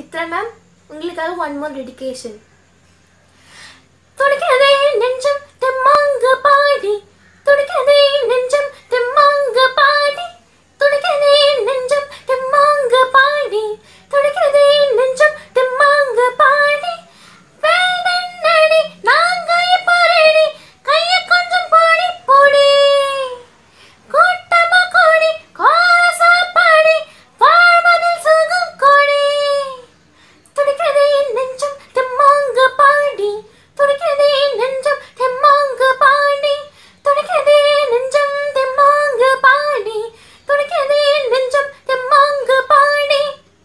Chitra ma'am, உங்களுக்காக one more dedication. துடிக்கதே நெஞ்சம் தெம்மாங்கு பாடி, துடிக்கதே நெஞ்சம் தெம்மாங்கு பாடி, துடிக்கதே நெஞ்சம் தெம்மாங்கு பாடி, துடிக்கதே நெஞ்சம் தெம்மாங்கு பாடி. வேடன்னடி நாங்காய போரேடி, கைய கொஞ்சம் போடி போடி, கூட்டமா கோடி கோரசா பாடி, வாழ்வதில் சுகம் கோடி. துடிக்கதே நெஞ்சம் தெம்மாங்கு பாடி, துடிக்கதே நெஞ்சம் தெம்மாங்கு பாடி, துடிக்கதே நெஞ்சம் தெம்மாங்கு பாடி, துடிக்கதே நெஞ்சம் தெம்மாங்கு பாடி.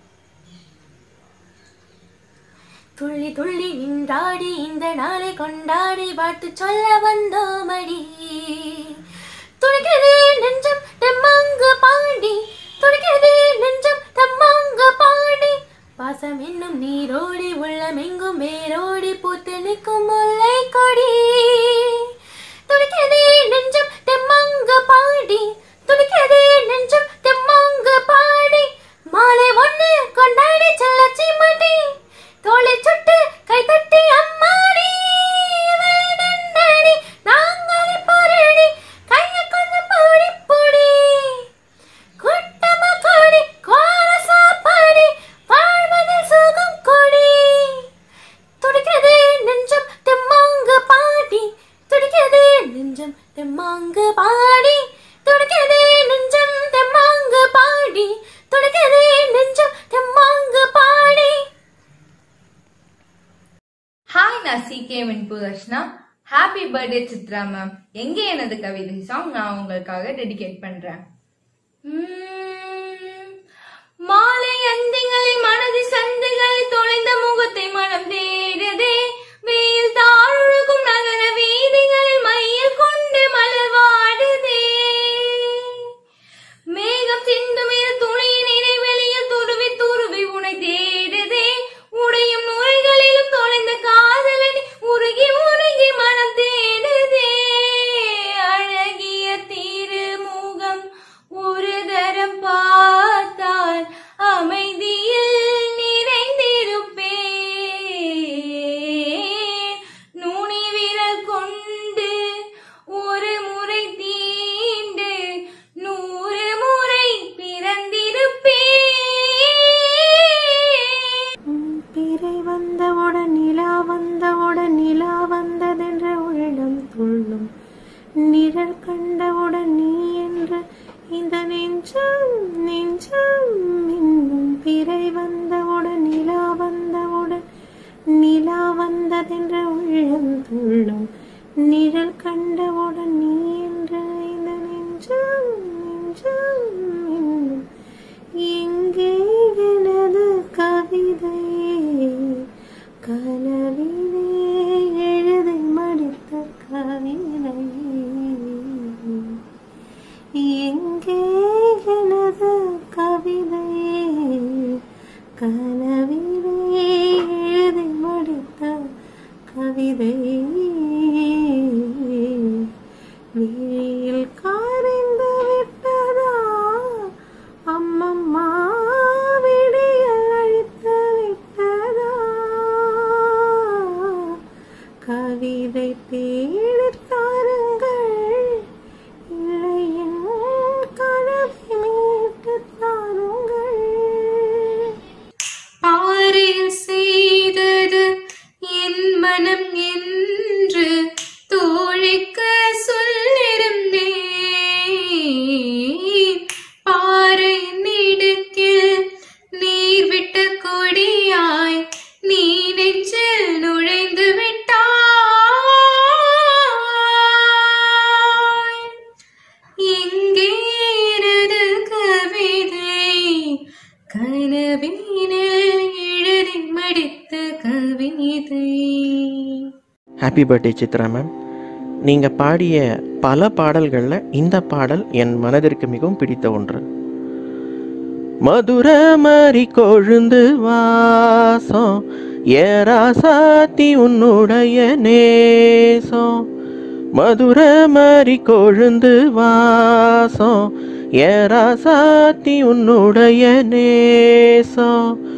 துள்ளி துள்ளி நின்றாடி இந்த நாளை கொண்டாடி வாழ்த்து சொல்ல வந்தோமடி. துடிக்கதே நெஞ்சம் தெம்மாங்கு பாடி, துடிக்கதே நெஞ்சம் தெம்மாங்கு பாடி. பாசம் என்னும் நீரோடி உள்ளமெங்கும் வேரோடி பூத்து நிற்கும் முல்லை கொடி. துடிக்கதே நெஞ்சம் தெம்மாங்கு பாடி, துடிக்கதே நெஞ்சம் தெம்மாங்கு பாடி. மாலை ஒண்ணு கொண்டாடி செல்லச்சி மாட்டி, தோளை சுட்டு கை தட்டி அம்மாடி. வேடன்னடி நாங்காலே போரேடி, கைய கொஞ்சம் போடி போடி, கூட்டமா கோடி கோரசா பாடி, வாழ்வதில் சுகம் கோடி. துடிக்கதே நெஞ்சம் தெம்மாங்கு பாடி, துடிக்கதே நெஞ்சம் தெம்மாங்கு பாடி, துடிக்கதே நெஞ்சம் தெம்மாங்கு பாடி, துடிக்கதே நெஞ்சம் தெம்மாங்கு பாடி. ஹாய், நான் CK வெண்புதர்ஷனா. Happy birthday Chitra ma'am. எங்கே எனது கவிதை சாங் நான் உங்களுக்காக டெடிகேட் பண்றேன். மாலை அந்திகளில் மனது சந்துகளில் தொலைந்த முகத்தை மனம் தேடுதே, வெயில் தாழொழுகும் நகர வீதிகளில் மையில் கொண்டு மலர் வாடுதே, மேகம் சிந்தும் இரு துளியின் இடைவெளியில் துருவி துருவி உனை தேடுதே, உடையும் நுரைகளிலும் தொலைந்த காதலனி உருகி உருகி மனம் தேடுதே, அழகிய திருமுகம் ஒரு தரம் பார்த்தால் அமைதியில் நிறைந்திருப்பேன், நுனி விரல் கொண்டு ஒரு முறை தீண்டு 100 முறை பிறந்திருப்பேன். பிறை வந்தவுடன் நிலா வந்தவுடன் நிலா வந்ததென்ற உள்ளம் துள்ளும், நிழல் கண்டவுடன் நீ என்ற இந்த நெஞ்சம் நெஞ்சம் இன்னும். பிறை வந்தவுடன் நிலா வந்தவுடன் நிலா வந்ததென்ற உள்ளம் துள்ளும், நிழல் கண்டவுடன் நீ என்ற இந்த நெஞ்சம் நெஞ்சம் இன்னும். எங்கே எனது கவிதை, கனவிலே எழுதி மடித்த கவிதை, எங்கே எனது கவிதை, கனவிலே எழுதி மடித்த கவிதை. விழியில் காய்ந்து விட்டதா அம்மம்மா, விடியல் அழித்து விட்டதா, கவிதை தேடித் தாருங்கள், இல்லை என் கனவை மீட்டுத் தாருங்கள். பாரில் செய்தது என் மனம் என்று தோழிக்கு சொல்லிருந்தேன், பாறை நிடுக்கில் நீர் விட்ட கொடியாய் நீ நெஞ்சில் நுழைந்து விட்டாய். எங்கே எனது கவிதை, கனவினில் எழுதி மடித்த கவிதை. Happy birthday Chitra ma'am. நீங்கள் பாடிய பல பாடல்களில் இந்த பாடல் என் மனதிற்கு மிகவும் பிடித்த ஒன்று. மதுர மறி கொழுந்து வாசம் ஏராசாத்தி உன்னுடைய நேசம், மதுர மறி கொழுந்து வாசம் ஏராசாத்தி உன்னுடைய நேசம்,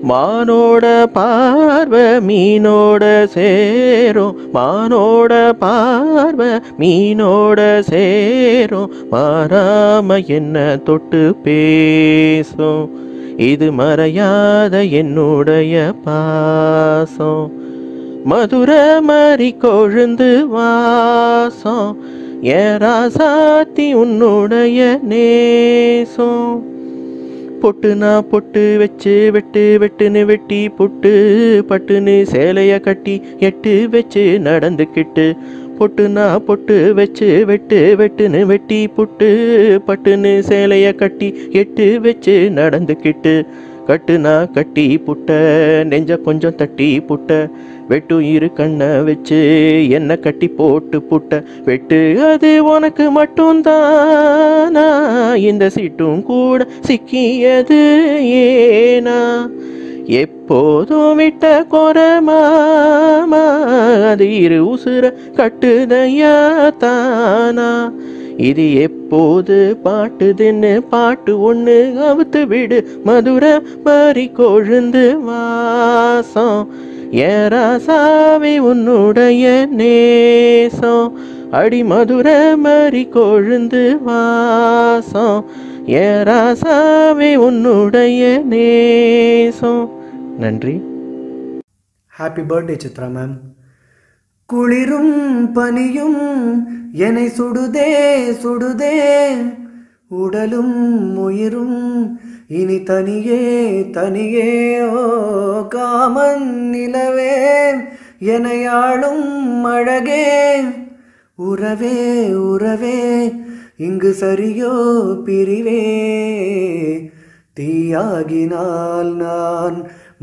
மானோட பார்வை மீனோட சேரும், மானோட பார்வை மீனோட சேரும், மாறாம என்ன தொட்டு பேசும், இது மறையாத என்னுடைய பாசம், மதுர மறி கொழுந்து வாசம், ஏராசாத்தி உன்னுடைய நேசம். பொட்டுனா பொட்டு வச்சு வெட்டுன்னு வெட்டி புட்டு பட்டுன்னு சேலைய கட்டி எட்டு வச்சு நடந்துக்கிட்டு, பொட்டுனா பொட்டு வச்சு வெட்டுன்னு வெட்டி புட்டு பட்டுன்னு சேலைய கட்டி எட்டு வச்சு நடந்துக்கிட்டு, கட்டுனா கட்டி புட்ட நெஞ்ச கொஞ்சம் தட்டி புட்ட, வெட்டு இரு கண்ணை வச்சு என்ன கட்டி போட்டு புட்ட, வெட்டு அது உனக்கு மட்டும்தானா, இந்த சீட்டும் கூட சிக்கியது ஏனா, எப்போதும் விட்ட கொரமாமா அது இரு உசுர கட்டுதையா தானா, இது எப்போது பாட்டுதுன்னு பாட்டு ஒன்று அவுத்து விடு, மதுர மறி கொழுந்து வாசம், ஏராசாவே உன்னுடைய நேசம், அடி மதுர மறி கொழுந்து வாசம், ஏராசாவே உன்னுடைய நேசம். நன்றி. Happy birthday Chitra ma'am. குளிரும் பனியும் என்னை சுடுதே சுடுதே, உடலும் உயிரும் இனி தனியே தனியே, ஓ காமன் நிலவே எனையாளும் அழகே, உறவே உறவே இங்கு சரியோ பிரிவே, தீயாகினால் நான்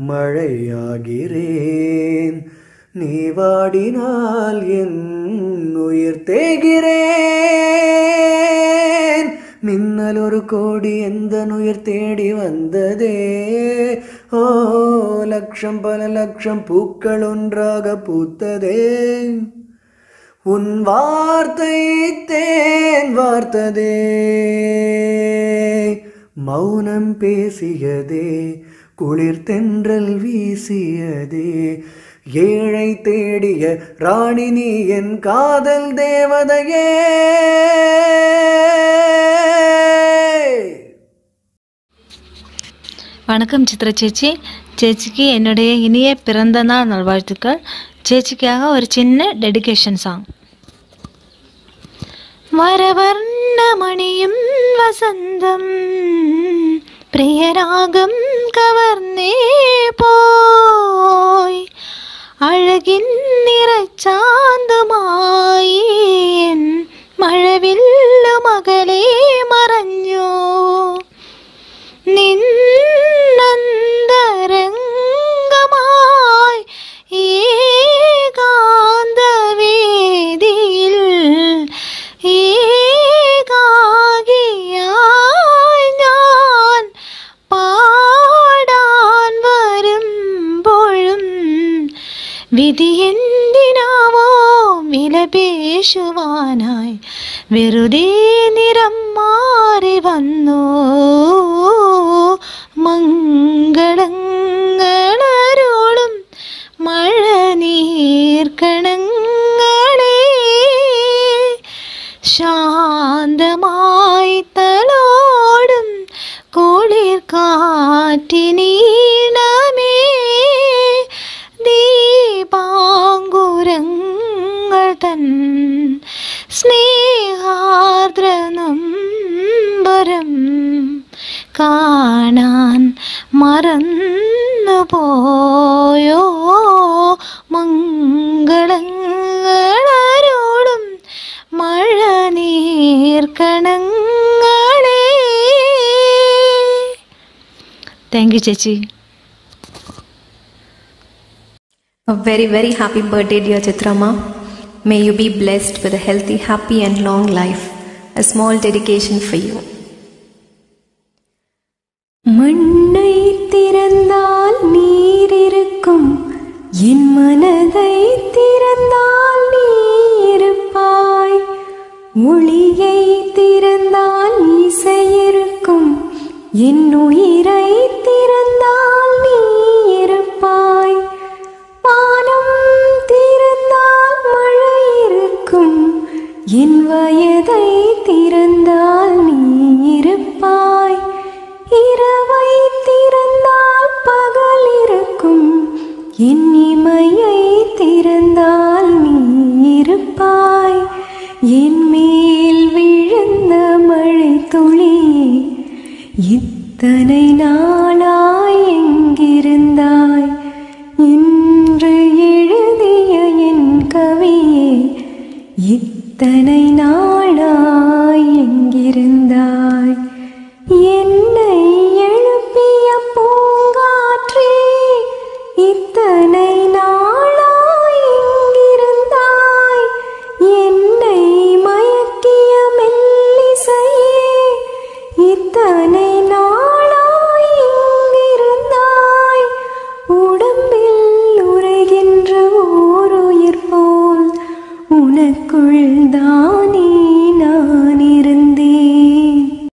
மழையாகிறேன், நீ வாடினால் என் உயிர் தேகிறேன், மின்னல் ஒரு கோடி எந்த உயிர் தேடி வந்ததே, ஓ லட்சம் பல லட்சம் பூக்கள் ஒன்றாக பூத்ததே, உன் வார்த்தை தேன் வார்த்ததே, மௌனம் பேசியதே, குளிர் தென்றல் வீசியதே, ஏழை தேடிய ராணி நீ என் காதல் தேவதையே. வணக்கம் சித்ரா சேச்சி. சேச்சிக்கு என்னுடைய இனிய பிறந்த நாள் நல்வாழ்த்துக்கள். சேச்சிக்காக ஒரு சின்ன டெடிகேஷன் சாங். வரவர்ணமணியும் வசந்தம் பிரியராகம் கவர்ந்தே போய், அழகின் நிறச்சாந்துமாய் என் மழவில்லு மகளே மறைஞ்சோ, நின்னந்தரங்கமாய் ஏகாந்த வேதியில் ஏகாகியாய் நான் பாடான் வரும்பொழும், விதி എന്തിനാവോ വിലപേശുവാനായി വെറുതെ നിറം മാറി വന്നു, മംഗളങ്ങളരുളും മഴനീർക്കണങ്ങളെ, ശാന്തമായി തലോടും കുളിർ കാറ്റിനീണമേ, ദീപാങ്കുരങ്ങൾ തൻ സ്നേഹാർദ്രനമ്പരം കാണാൻ മറന്നു പോയോ, മംഗളങ്ങളരുളും മഴനീർക്കണങ്ങളെ. താങ്ക് യു ചേച്ചി. A very, very happy birthday, dear Chitrama. May you be blessed with a healthy, happy and long life. A small dedication for you. மண்ணை திறந்தால் நீர் இருக்கும், என் மனதை திறந்தால் நீ இருப்பாய், ஒளியை திறந்தால் இசை இருக்கும், என் உயிரை திறந்தால் நீ என் இமையை திறந்தால் நீ இருப்பாய். என் மேல் விழுந்த மழை துளியே இத்தனை நாளாய் எங்கிருந்தாய்? இன்று எழுதிய என் கவியே இத்தனை நாளாய் எங்கிருந்தாய்? என்னை எழுப்பிய பூங்காற்றே இத்தனை நாளாய் எங்கிருந்தாய்? என்னை மயக்கிய மெல்லிசையே இத்தனை நாளாய் எங்கிருந்தாய்? உடம்பில் உறைகின்ற ஓர் உயிர் போல் உனக்குள் தான்